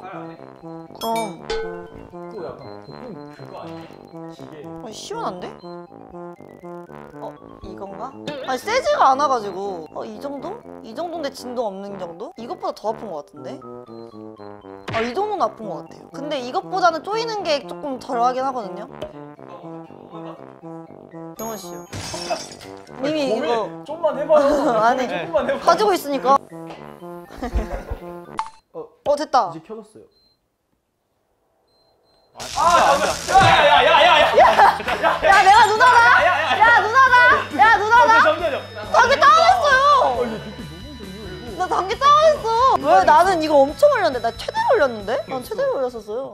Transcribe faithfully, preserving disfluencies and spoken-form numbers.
안 해? 그럼 또 약간 볶음 그거 아니야? 기계. 어, 시원한데? 어? 이건가? 아니 세지가 않아가지고 어? 이 정도? 이 정도인데 진동 없는 정도? 이것보다 더 아픈 것 같은데? 아 이 정도는 아픈 것 같아요. 근데 이것보다는 쪼이는 게 조금 덜하긴 하거든요? 병원 씨요. 이미 고민 이거 좀만 해봐요. 아니 조금만 해봐. 가지고 있으니까. 어, 어 됐다. 이제 켜졌어요. 아, 야야야야야야! 야 내가 누나다! 야 누나다! 야 누나다! 잠시만요. 당기 따라했어요! 이거 느낌 너무 좋네요. 나 당기 따라했어! 왜 나는 이거 엄청 올렸는데? 나 최대로 올렸는데? 난 최대로 올렸었어요.